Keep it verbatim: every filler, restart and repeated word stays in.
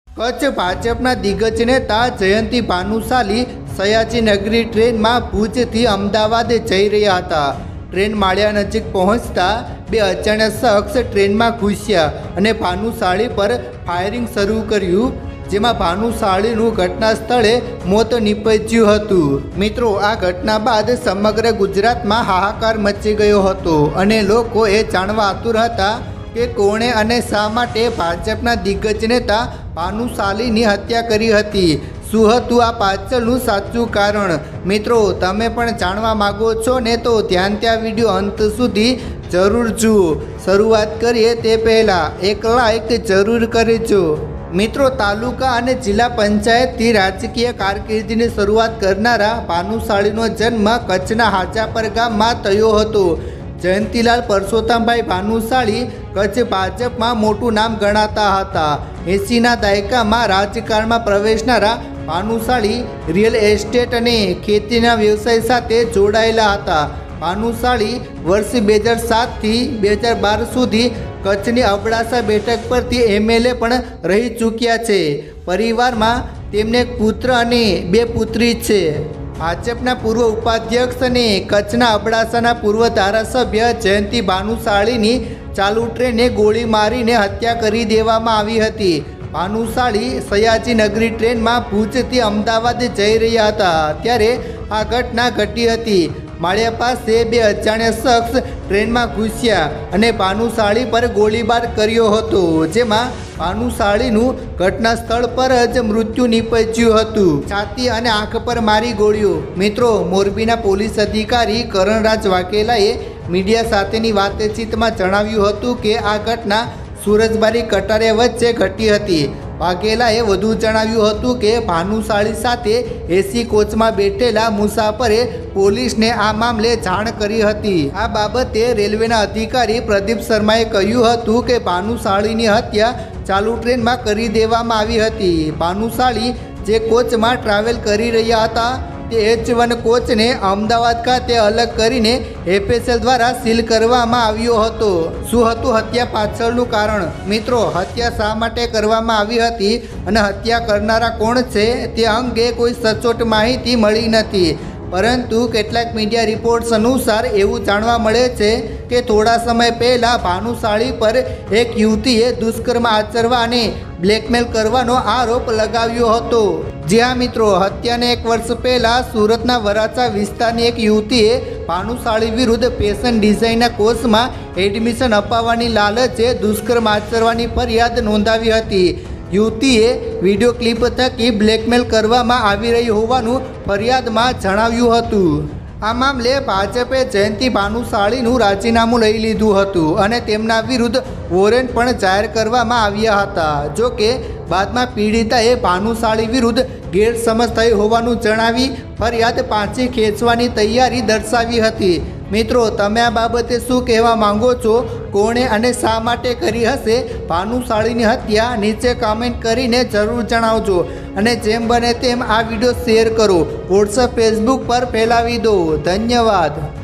કચ્છ ભાજપના દિગ્ગજ નેતા જયંતિ ભાનુશાલી સયાજીનગરી ટ્રેનમાં ભુજથી અમદાવાદ જઈ રહ્યા હતા। ટ્રેન માળિયા નજીક પહોંચતા બે અજાણ્યા શખ્સ ટ્રેનમાં ઘૂસ્યા અને ભાનુશાલી પર ફાયરિંગ શરૂ કર્યું, જેમાં ભાનુશાલીનું ઘટના સ્થળે મોત નીપજ્યું હતું। મિત્રો, આ ઘટના બાદ સમગ્ર ગુજરાતમાં હાહાકાર મચી ગયો હતો અને લોકો એ જાણવા આતુર હતા કે કોણે અને શા માટે ભાજપના દિગ્ગજ નેતા ભાનુશાલીની હત્યા કરી હતી। શું હતું આ પાછળનું સાચું કારણ? મિત્રો, તમે પણ જાણવા માગો છો ને તો ધ્યાનથી આ વિડીયો અંત સુધી જરૂર જુઓ। શરૂઆત કરીએ તે પહેલાં એક લાઈક જરૂર કરજો। મિત્રો, તાલુકા અને જિલ્લા પંચાયતથી રાજકીય કારકિર્દીની શરૂઆત કરનારા ભાનુશાળીનો જન્મ કચ્છના હાજાપર ગામમાં થયો હતો। જયંતિલાલ પરસોત્તમભાઈ ભાનુશાળી કચ્છ ભાજપમાં મોટું નામ ગણાતા હતા। એંસીના દાયકામાં રાજકારણમાં પ્રવેશનારા ભાનુશાળી રિયલ એસ્ટેટ અને ખેતીના વ્યવસાય સાથે જોડાયેલા હતા। ભાનુશાળી વર્ષ બે હજાર સાતથી બે હજાર બાર સુધી કચ્છની અબડાસા બેઠક પરથી એમએલએ પણ રહી ચૂક્યા છે। પરિવારમાં તેમને એક પુત્ર અને બે પુત્રી છે। ભાજપના પૂર્વ ઉપાધ્યક્ષ અને કચ્છના અબડાસાના પૂર્વ ધારાસભ્ય જયંતિ ભાનુશાળીની ચાલુ ટ્રેને ગોળી મારીને હત્યા કરી દેવામાં આવી હતી। ભાનુશાળી સયાજીનગરી ટ્રેનમાં ભુજથી અમદાવાદ જઈ રહ્યા હતા ત્યારે આ ઘટના ઘટી હતી। માળિયા પાસે બે અજાણ્યા શખ્સ ટ્રેનમાં ઘૂસ્યા અને ભાનુશાળી પર ગોળીબાર કર્યો હતો, જેમાં ભાનુશાળીનું ઘટના સ્થળ પર જ મૃત્યુ નીપજ્યું હતું। છાતી અને આંખ પર મારી ગોળીઓ। મિત્રો, મોરબીના પોલીસ અધિકારી કરણરાજ વાઘેલાએ મીડિયા સાથેની વાતચીતમાં જણાવ્યું હતું કે આ ઘટના સુરજબારી કટારિયા વચ્ચે ઘટી હતી। વાઘેલાએ વધુ જણાવ્યું હતું કે ભાનુશાળી સાથે એસી કોચમાં બેઠેલા મુસાફરે પોલીસને આ મામલે જાણ કરી હતી। આ બાબતે રેલવેના અધિકારી પ્રદીપ શર્માએ કહ્યું હતું કે ભાનુશાળીની હત્યા ચાલુ ટ્રેનમાં કરી દેવામાં આવી હતી। ભાનુશાળી જે કોચમાં ટ્રાવેલ કરી રહ્યા હતા તે એચ વન કોચને અમદાવાદ ખાતે અલગ કરીને એફએસએલ દ્વારા સીલ કરવામાં આવ્યો હતો। શું હતું હત્યા પાછળનું કારણ? મિત્રો, હત્યા શા માટે કરવામાં આવી હતી અને હત્યા કરનારા કોણ છે તે અંગે કોઈ સચોટ માહિતી મળી નથી, પરંતુ કેટલાક મીડિયા રિપોર્ટ્સ અનુસાર એવું જાણવા મળે છે કે થોડા સમય પહેલાં ભાનુશાળી પર એક યુવતીએ દુષ્કર્મ આચરવા અને બ્લેકમેલ કરવાનો આરોપ લગાવ્યો હતો। જ્યાં મિત્રો, હત્યાને એક વર્ષ પહેલાં સુરતના વરાછા વિસ્તારની એક યુવતીએ ભાનુશાળી વિરુદ્ધ ફેશન ડિઝાઇનના કોર્સમાં એડમિશન અપાવવાની લાલચે દુષ્કર્મ આચરવાની ફરિયાદ નોંધાવી હતી। યુવતીએ વિડીયો ક્લિપ થકી બ્લેકમેલ કરવામાં આવી રહી હોવાનું ફરિયાદમાં જણાવ્યું હતું। આ મામલે ભાજપે જયંતિ ભાનુશાળીનું રાજીનામું લઈ લીધું હતું અને તેમના વિરુદ્ધ વોરંટ પણ જાહેર કરવામાં આવ્યા હતા। જો કે બાદમાં પીડિતાએ ભાનુશાળી વિરુદ્ધ ગેરસમજ થઈ હોવાનું જણાવી ફરિયાદ પાછી ખેંચવાની તૈયારી દર્શાવી હતી। મિત્રો, તમે આ બાબતે શું કહેવા માંગો છો? કોણે અને શા માટે કરી હશે ભાનુશાળીની હત્યા? નીચે કમેન્ટ કરીને જરૂર જણાવજો અને જેમ બને તેમ આ વિડીયો શેર કરો, વોટ્સઅપ ફેસબુક પર ફેલાવી દો। ધન્યવાદ।